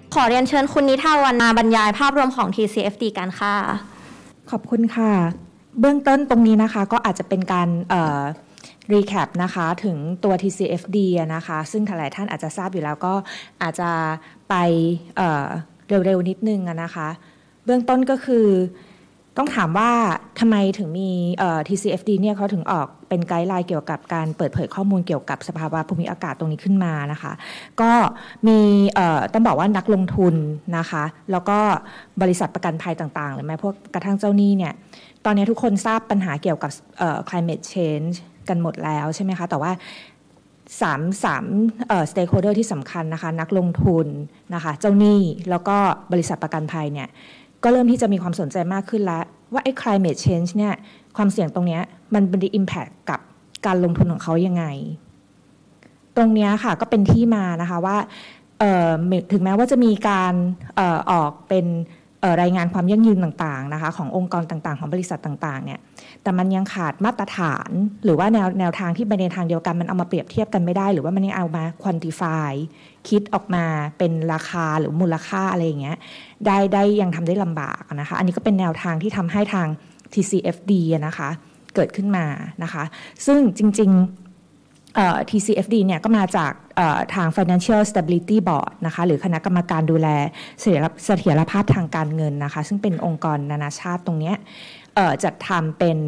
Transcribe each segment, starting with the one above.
ขอเรียนเชิญคุณนิทาวันมาบรรยายภาพรวมของ TCFD กันค่ะขอบคุณค่ะเบื้องต้นตรงนี้นะคะก็อาจจะเป็นการrecap นะคะถึงตัว TCFD นะคะซึ่งหลายท่านอาจจะทราบอยู่แล้วก็อาจจะไปเร็วๆนิดนึงนะคะเบื้องต้นก็คือต้องถามว่าทำไมถึงมีTCFD เนี่ยเขาถึงออกเป็นไกด์ไลน์เกี่ยวกับการเปิดเผยข้อมูลเกี่ยวกับสภาวะภูมิอากาศตรงนี้ขึ้นมานะคะก็มีต้องบอกว่านักลงทุนนะคะแล้วก็บริษัทประกันภัยต่างๆหรือแม้พวกกระทั่งเจ้าหนี้เนี่ยตอนนี้ทุกคนทราบปัญหาเกี่ยวกับclimate change กันหมดแล้วใช่ไหมคะแต่ว่าstakeholder ที่สำคัญนะคะนักลงทุนนะคะเจ้าหนี้แล้วก็บริษัทประกันภัยเนี่ยก็เริ่มที่จะมีความสนใจมากขึ้นแล้วว่าไอ้ climate change เนี่ยความเสี่ยงตรงนี้มันเป็น impact กับการลงทุนของเขายังไงตรงนี้ค่ะก็เป็นที่มานะคะว่าถึงแม้ว่าจะมีการออกเป็นรายงานความยั่งยืนต่างๆนะคะขององค์กรต่างๆของบริษัทต่างๆเนี่ยแต่มันยังขาดมาตรฐานหรือว่าแนวทางที่ไปในทางเดียวกันมันเอามาเปรียบเทียบกันไม่ได้หรือว่ามันยังเอามา quantify คิดออกมาเป็นราคาหรือมูลค่าอะไรอย่างเงี้ยได้ยังทำได้ลำบากนะคะอันนี้ก็เป็นแนวทางที่ทำให้ทาง TCFD นะคะเกิดขึ้นมานะคะซึ่งจริงๆTCFD เนี่ยก็มาจากทาง Financial Stability Board นะคะหรือคณะกรรมการดูแลเสถียรภาพทางการเงินนะคะซึ่งเป็นองค์กรนานาชาติตรงนี้จัดทำเป็น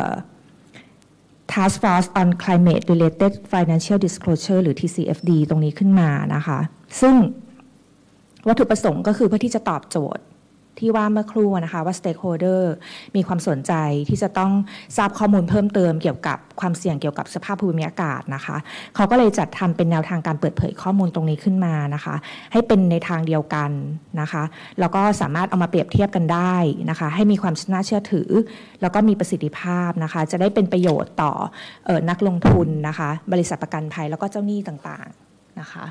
Task Force on Climate Related Financial Disclosure หรือ TCFD ตรงนี้ขึ้นมานะคะซึ่งวัตถุประสงค์ก็คือเพื่อที่จะตอบโจทย์ที่ว่าเมื่อครู่นะคะว่า stakeholder มีความสนใจที่จะต้องทราบข้อมูลเพิ่มเติมเกี่ยวกับความเสี่ยงเกี่ยวกับสภาพภูมิอากาศนะคะเขาก็เลยจัดทำเป็นแนวทางการเปิดเผยข้อมูลตรงนี้ขึ้นมานะคะให้เป็นในทางเดียวกันนะคะแล้วก็สามารถเอามาเปรียบเทียบกันได้นะคะให้มีความน่าเชื่อถือแล้วก็มีประสิทธิภาพนะคะจะได้เป็นประโยชน์ต่อนักลงทุนนะคะบริษัทประกันภัยแล้วก็เจ้าหนี้ต่างๆนะคะ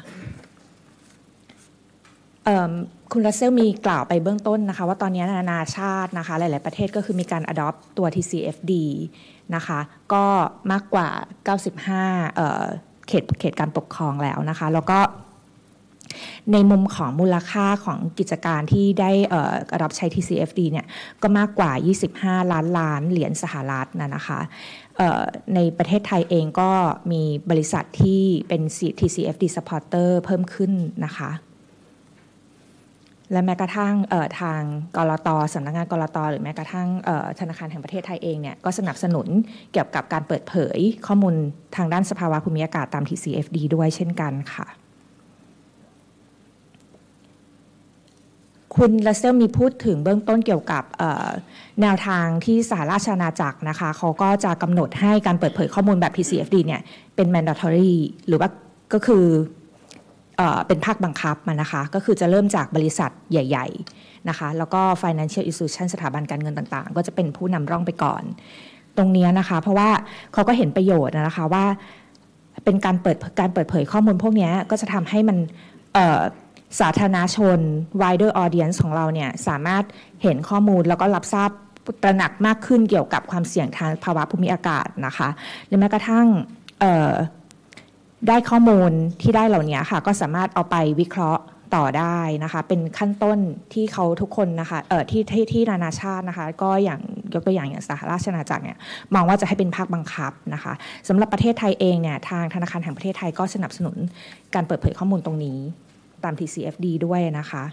คุณรัสเซลมีกล่าวไปเบื้องต้นนะคะว่าตอนนี้นานาชาตินะคะหลายๆประเทศก็คือมีการ adopt ตัว TCFD นะคะก็มากกว่า95เขตการปกครองแล้วนะคะแล้วก็ในมุมของมูลค่าของกิจการที่ได้รับใช้ TCFD เนี่ยก็มากกว่า25ล้านเหรียญสหรัฐนะคะในประเทศไทยเองก็มีบริษัทที่เป็น TCFD supporter เพิ่มขึ้นนะคะและแม้กระทั่งทางกลต.สำนักงานกลต.หรือแม้กระทั่งธนาคารแห่งประเทศไทยเองเนี่ยก็สนับสนุนเกี่ยวกับการเปิดเผยข้อมูลทางด้านสภาวะภูมิอากาศตาม TCFD ด้วยเช่นกันค่ะคุณรัสเซลมีพูดถึงเบื้องต้นเกี่ยวกับแนวทางที่สหราชอาณาจักรนะคะเขาก็จะกำหนดให้การเปิดเผยข้อมูลแบบ TCFD เนี่ยเป็น mandatory หรือว่าก็คือเป็นภาคบังคับมานะคะก็คือจะเริ่มจากบริษัทใหญ่ๆนะคะแล้วก็ financial institution สถาบันการเงินต่างๆก็จะเป็นผู้นำร่องไปก่อนตรงนี้นะคะเพราะว่าเขาก็เห็นประโยชน์นะคะว่าเป็นการเปิดเผยข้อมูลพวกนี้ก็จะทำให้มันสาธารณชน wider audience ของเราเนี่ยสามารถเห็นข้อมูลแล้วก็รับทราบตระหนักมากขึ้นเกี่ยวกับความเสี่ยงทางภาวะภูมิอากาศนะคะหรือแม้กระทั่งได้ข้อมูลที่ได้เหล่านี้ค่ะก็สามารถเอาไปวิเคราะห์ต่อได้นะคะเป็นขั้นต้นที่เขาทุกคนนะคะที่นานาชาตินะคะก็อย่างยกตัวอย่างสหราชอาณาจักรเนี่ยมองว่าจะให้เป็นภาคบังคับนะคะสำหรับประเทศไทยเองเนี่ยทางธนาคารแห่งประเทศไทยก็สนับสนุนการเปิดเผยข้อมูลตรงนี้ตาม TCFD ด้วยนะคะ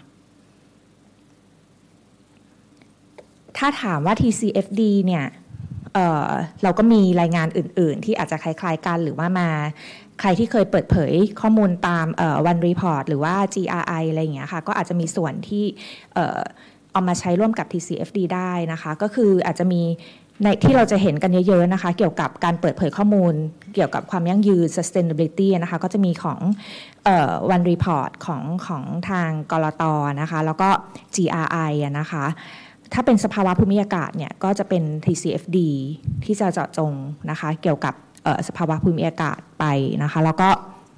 ถ้าถามว่า TCFD เนี่ยเราก็มีรายงานอื่นๆที่อาจจะคล้ายๆกันหรือว่ามาใครที่เคยเปิดเผยข้อมูลตามOne Report หรือว่า GRI อะไรอย่างเงี้ยค่ะก็อาจจะมีส่วนที่เอามาใช้ร่วมกับ TCFD ได้นะคะก็คืออาจจะมีในที่เราจะเห็นกันเยอะๆนะคะเกี่ยวกับการเปิดเผยข้อมูลเกี่ยวกับความยั่งยืน sustainability นะคะก็จะมีของOne Report ของทางกลต.นะคะแล้วก็ GRI นะคะถ้าเป็นสภาวะภูมิอากาศเนี่ยก็จะเป็น TCFD ที่จะเจาะจงนะคะเกี่ยวกับสภาวะภูมิอากาศไปนะคะแล้วก็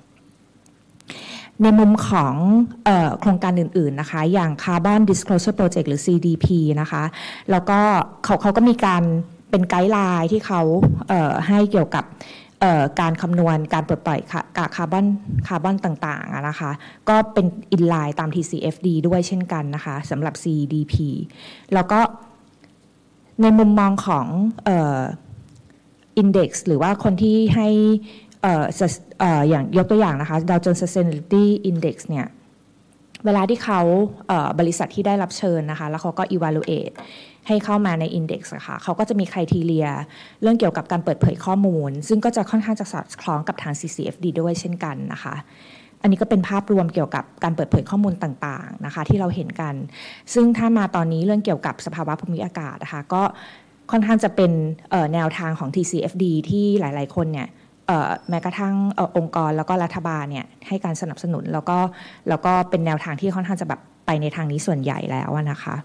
ในมุมของโครงการอื่นๆนะคะอย่าง Carbon Disclosure Project หรือ CDP นะคะแล้วก็เขาก็มีการเป็นไกด์ไลน์ที่เขาให้เกี่ยวกับการคำนวณการปลดปล่อยคาร์บอนต่างๆนะคะก็เป็นอินไลน์ตาม TCFD ด้วยเช่นกันนะคะสำหรับ CDP แล้วก็ในมุมมองของindex หรือว่าคนที่ให้อย่างยกตัวอย่างนะคะ Dow Jones Sustainability Index เนี่ยเวลาที่เขาบริษัทที่ได้รับเชิญนะคะแล้วเขาก็ evaluate ให้เข้ามาใน index นะคะเขาก็จะมี criteria เรื่องเกี่ยวกับการเปิดเผยข้อมูลซึ่งก็จะค่อนข้างจะสอดคล้องกับทาง TCFD ด้วยเช่นกันนะคะอันนี้ก็เป็นภาพรวมเกี่ยวกับการเปิดเผยข้อมูลต่างๆนะคะที่เราเห็นกันซึ่งถ้ามาตอนนี้เรื่องเกี่ยวกับสภาวะภูมิอากาศนะคะก็ค่อนข้างจะเป็นแนวทางของ TCFD ที่หลายๆคนเนี่ยแม้กระทั่งองค์กรแล้วก็รัฐบาลเนี่ยให้การสนับสนุนแล้วก็เป็นแนวทางที่ค่อนข้างจะแบบไปในทางนี้ส่วนใหญ่แล้วนะคะ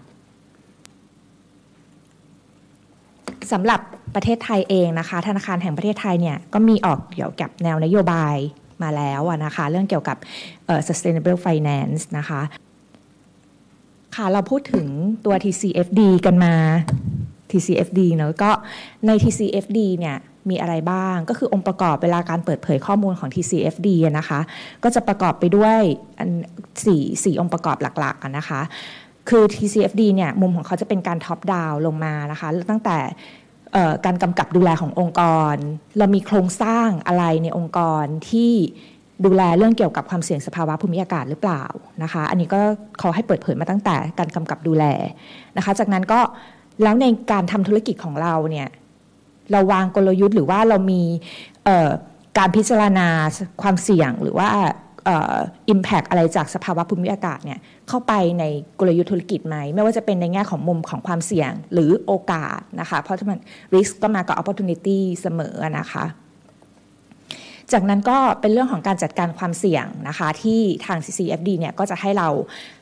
สำหรับประเทศไทยเองนะคะธนาคารแห่งประเทศไทยเนี่ยก็มีออกเกี่ยวกับแนวนโยบายมาแล้วนะคะเรื่องเกี่ยวกับsustainable finance นะคะค่ะเราพูดถึงตัว TCFD กันมา TCFD เนอะก็ใน TCFD เนี่ยมีอะไรบ้างก็คือองค์ประกอบเวลาการเปิดเผยข้อมูลของ TCFD นะคะก็จะประกอบไปด้วย4องค์ประกอบหลักๆนะคะคือ TCFD เนี่ยมุมของเขาจะเป็นการท็อปดาวน์ลงมานะคะตั้งแต่การกำกับดูแลขององค์กรเรามีโครงสร้างอะไรในองค์กรที่ดูแลเรื่องเกี่ยวกับความเสี่ยงสภาวะภูมิอากาศหรือเปล่านะคะอันนี้ก็เขาให้เปิดเผยมาตั้งแต่การกำกับดูแลนะคะจากนั้นก็แล้วในการทำธุรกิจของเราเนี่ยเราวางกลยุทธ์หรือว่าเรามีการพิจารณาความเสี่ยงหรือว่าimpact อะไรจากสภาวะภูมิอากาศเนี่ยเข้าไปในกลยุทธ์ธุรกิจไหมไม่ว่าจะเป็นในแง่ของมุมของความเสี่ยงหรือโอกาสนะคะเพราะมัน risk ก็มากับ opportunity เสมอนะคะจากนั้นก็เป็นเรื่องของการจัดการความเสี่ยงนะคะที่ทาง TCFD เนี่ยก็จะให้เรา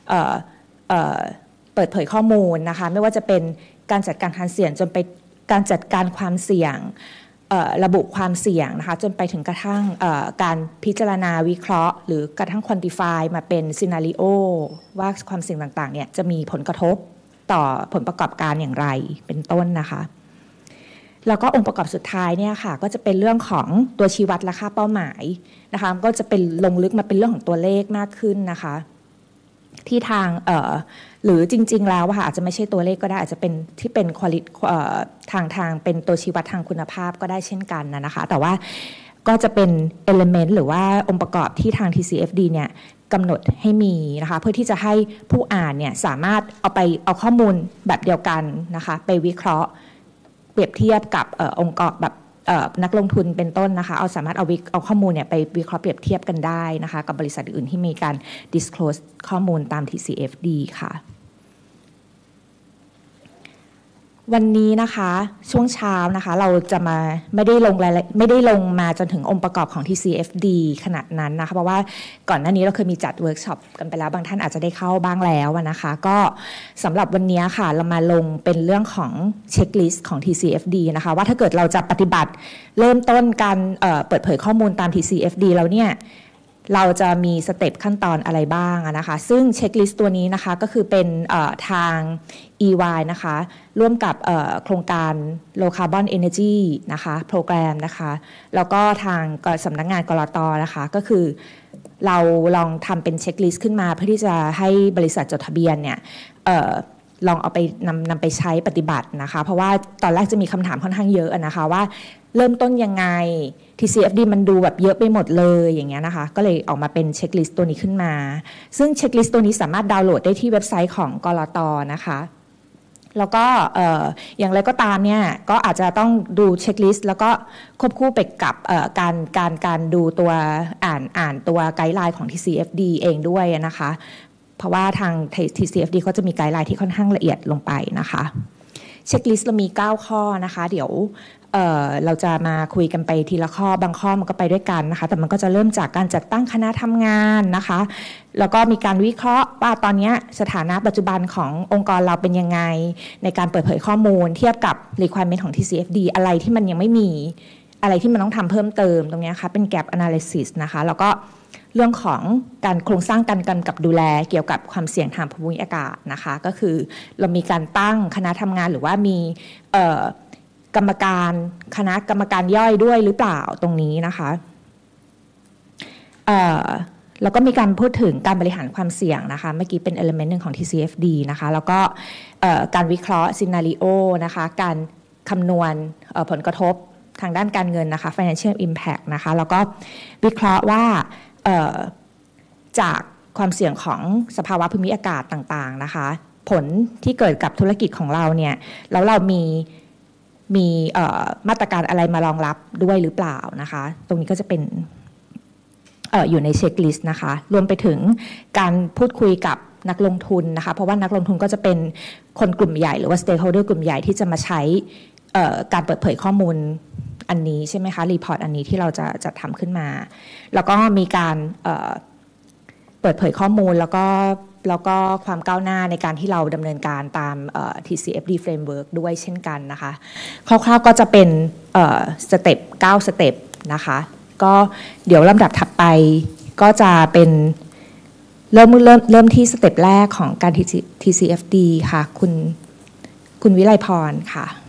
เปิดเผยข้อมูลนะคะไม่ว่าจะเป็นการจัดการความเสี่ยงจนไปการจัดการความเสี่ยงระบุความเสี่ยงนะคะจนไปถึงกระทั่งการพิจารณาวิเคราะห์หรือกระทั่ง quantify มาเป็น scenario ว่าความเสี่ยงต่างๆเนี่ยจะมีผลกระทบต่อผลประกอบการอย่างไรเป็นต้นนะคะแล้วก็องค์ประกอบสุดท้ายเนี่ยค่ะก็จะเป็นเรื่องของตัวชี้วัดและค่าเป้าหมายนะคะก็จะเป็นลงลึกมาเป็นเรื่องของตัวเลขมากขึ้นนะคะที่ทางหรือจริงๆแล้วค่ะอาจจะไม่ใช่ตัวเลขก็ได้อาจจะเป็นที่เป็นทางเป็นตัวชี้วัดทางคุณภาพก็ได้เช่นกันนะคะแต่ว่าก็จะเป็น element หรือว่าองค์ประกอบที่ทาง TCFD เนี่ยกำหนดให้มีนะคะเพื่อที่จะให้ผู้อ่านเนี่ยสามารถเอาข้อมูลแบบเดียวกันนะคะไปวิเคราะห์เปรียบเทียบกับองค์ประกอบแบบนักลงทุนเป็นต้นนะคะสามารถเอาข้อมูลเนี่ยไปวิเคราะห์เปรียบเทียบกันได้นะคะกับบริษัทอื่นที่มีการ disclose ข้อมูลตาม TCFD ค่ะวันนี้นะคะช่วงเช้านะคะเราจะมาไม่ได้ลงมาจนถึงองค์ประกอบของ TCFD ขนาดนั้นนะคะเพราะว่าก่อนหน้านี้เราเคยมีจัดเวิร์กช็อปกันไปแล้วบางท่านอาจจะได้เข้าบ้างแล้วนะคะก็สำหรับวันนี้ค่ะเรามาลงเป็นเรื่องของเช็คลิสต์ของ TCFD นะคะว่าถ้าเกิดเราจะปฏิบัติเริ่มต้นการเปิดเผยข้อมูลตาม TCFD แล้วเนี่ยเราจะมีสเต็ปขั้นตอนอะไรบ้างนะคะซึ่งเช็คลิสต์ตัวนี้นะคะก็คือเป็นทาง EY นะคะร่วมกับโครงการ Low Carbon Energy นะคะโปรแกรมนะคะแล้วก็ทางสำนักงานกลต.นะคะก็คือเราลองทำเป็นเช็คลิสต์ขึ้นมาเพื่อที่จะให้บริษัทจดทะเบียนเนี่ยลองเอาไปนำไปใช้ปฏิบัตินะคะเพราะว่าตอนแรกจะมีคำถามค่อนข้างเยอะนะคะว่าเริ่มต้นยังไง TCFD มันดูแบบเยอะไปหมดเลยอย่างเงี้ยนะคะก็เลยออกมาเป็นเช็คลิสต์ตัวนี้ขึ้นมาซึ่งเช็คลิสต์ตัวนี้สามารถดาวน์โหลดได้ที่เว็บไซต์ของกลต.นะคะแล้วก็อย่างไรก็ตามเนี่ยก็อาจจะต้องดูเช็คลิสต์แล้วก็ควบคู่ไปกับการดูตัวอ่านตัวไกด์ไลน์ของ TCFD เองด้วยนะคะเพราะว่าทาง TCFD เขาจะมีไกด์ไลน์ที่ค่อนข้างละเอียดลงไปนะคะเช็คลิสต์เรามี9ข้อนะคะเดี๋ยวเราจะมาคุยกันไปทีละข้อบางข้อมันก็ไปด้วยกันนะคะแต่มันก็จะเริ่มจากการจัดตั้งคณะทำงานนะคะแล้วก็มีการวิเคราะห์ว่าตอนนี้สถานะปัจจุบันขององค์กรเราเป็นยังไงในการเปิดเผยข้อมูลเทียบกับ requirement ของ TCFD อะไรที่มันยังไม่มีอะไรที่มันต้องทำเพิ่มเติมตรงนี้ค่ะเป็น gap analysis นะคะแล้วก็เรื่องของการโครงสร้างการกำกับดูแลเกี่ยวกับความเสี่ยงทางภูมิอากาศนะคะก็คือเรามีการตั้งคณะทำงานหรือว่ามีคณะกรรมการย่อยด้วยหรือเปล่าตรงนี้นะคะแล้วก็มีการพูดถึงการบริหารความเสี่ยงนะคะเมื่อกี้เป็น element หนึ่งของ TCFD นะคะแล้วก็การวิเคราะห์ scenario นะคะการคำนวณผลกระทบทางด้านการเงินนะคะ financial impact นะคะแล้วก็วิเคราะห์ว่าจากความเสี่ยงของสภาวะภูมิอากาศต่างๆนะคะผลที่เกิดกับธุรกิจของเราเนี่ยแล้วเรามีมาตรการอะไรมารองรับด้วยหรือเปล่านะคะตรงนี้ก็จะเป็นอยู่ในเช็คลิสต์นะคะรวมไปถึงการพูดคุยกับนักลงทุนนะคะเพราะว่านักลงทุนก็จะเป็นคนกลุ่มใหญ่หรือว่า stakeholder กลุ่มใหญ่ที่จะมาใช้การเปิดเผยข้อมูลอันนี้ใช่ไหมคะรีพอร์ตอันนี้ที่เราจะทำขึ้นมาแล้วก็มีการเปิดเผยข้อมูลแล้วก็ความก้าวหน้าในการที่เราดำเนินการตามTCFD framework ด้วยเช่นกันนะคะคร่าวๆก็จะเป็นสเต็ป9สเต็ปนะคะก็เดี๋ยวลำดับถัดไปก็จะเป็นเริ่มที่สเต็ปแรกของการ TCFD ค่ะคุณวิไลพรค่ะ